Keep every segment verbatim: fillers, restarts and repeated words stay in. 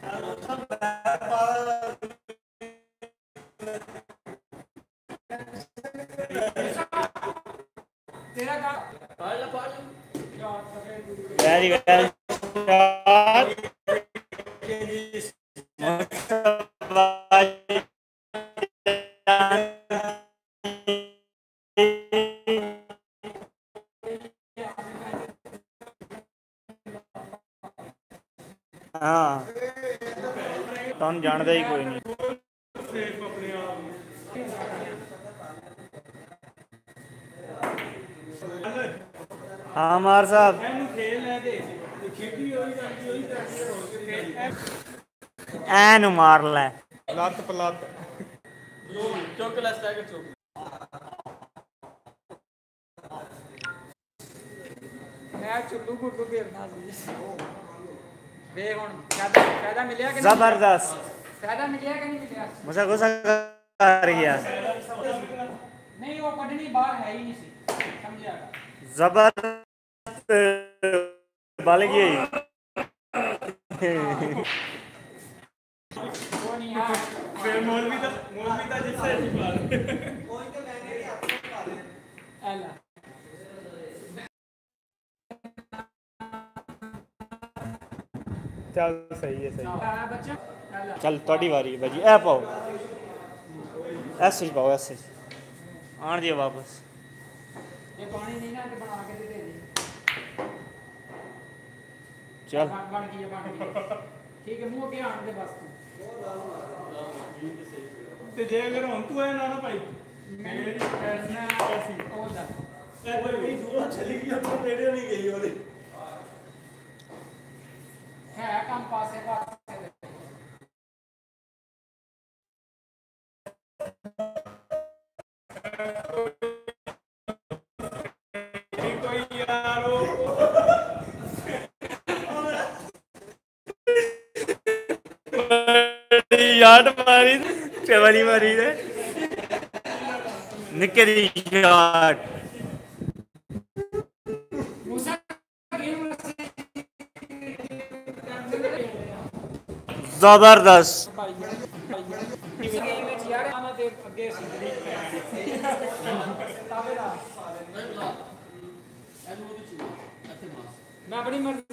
Very well shot. हाँ तुम जानता ही कोई नहीं। हाँ मार साहब ਐਨ ਮਾਰ ਲੈ ਲੱਤ ਪਲੱਤ ਚੁੱਕ ਲੈ ਸਟੈਕ ਚੁੱਕ ਮੈਂ ਚੁੱਲੂ ਗੁੱਡੂ ਘੇਰਨਾ ਸੀ ਵੇ ਹੁਣ ਫਾਇਦਾ ਫਾਇਦਾ ਮਿਲਿਆ ਕਿ ਨਹੀਂ ਜ਼ਬਰਦਸਤ ਫਾਇਦਾ ਮਿਲਿਆ ਕਿ ਨਹੀਂ ਮਿਲਿਆ ਮੁझे गुस्सा कर गया नहीं वो पढ़नी बाहर है ही नहीं सी समझिएगा जबरदस्त बल गई फिर मौलवी का मौलवी का जिससे कोई तो मैंने अल्लाह चल सही है सही चल थोड़ी बारी है भाजी ए पाओ ऐसे पाओ ऐसे आन दिया वापस ये पानी नहीं ना बना के दे दे चल बन गई बन गई ठीक है मुंह के आन दे बस ਤੇ ਜੇ ਅਗਰ ਹੁਣ ਤੂੰ ਐ ਨਾ ਨਾ ਭਾਈ ਮੇਰੀ ਪੈਸਨਾ ਐਸੀ ਉਹ ਦਾ ਇਹ ਕੋਈ ਦੂਰ ਚਲੀ ਗਈ ਆਪਣੇ ਨੇੜੇ ਨਹੀਂ ਗਈ ਉਹਦੇ ਹੈ ਕੰਮ ਪਾਸੇ ਪਾਸੇ ਕੋਈ ਯਾਰੋ याद मारी चवली मारी है निकली शॉट जबरदस्त मैं अपनी मर्जी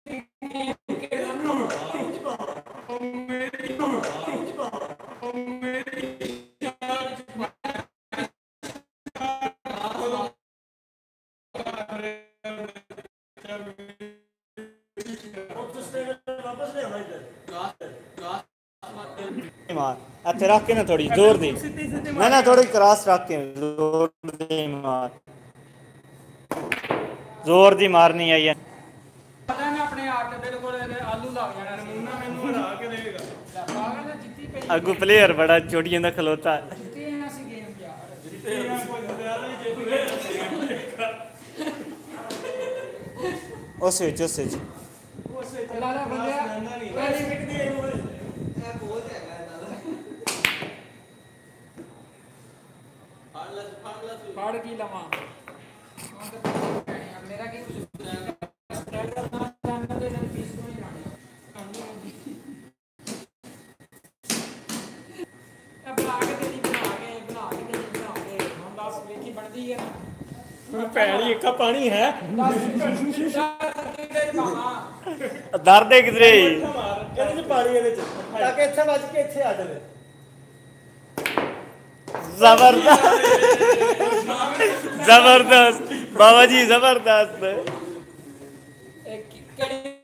अच्छा रख के ना थोड़ी जोर दी ना ना थोड़ी क्रॉस रख के जोर दी मार जोर दी मारनी आई है पता मैं अपने आटे बिल्कुल आलू लग जाने नमूना मैनू हरा के देगा पागल है जितनी पे अगू प्लेयर बड़ा छोटी जंदा खलोता जितनी है सी गेम यार जितनी है कोई ज्यादा ही जेब ओसे ओसे ओसे लाला बंदया पहली विकेट दी ए बहुत है फाड़ की लमा मेरा की स्ट्राइकर ना जानना दे ना पीस को नहीं जाने अब बना के तेरी बना के बना के तेरी बना के हम दस ਵੇਖੀ ਬਣਦੀ ਹੈ ਨਾ ਭੈਣੀ ਇੱਕਾ ਪਾਣੀ ਹੈ ਦਰਦ ਹੈ ਕਿਧਰੇ ਇਹਦੇ ਚ ਪਾਣੀ ਇਹਦੇ ਚ ਤਾਂ ਕਿ ਇੱਥੇ ਵੱਜ ਕੇ ਇੱਥੇ ਆ ਜਾਵੇ जबरदस्त जबरदस्त बाबा जी जबरदस्त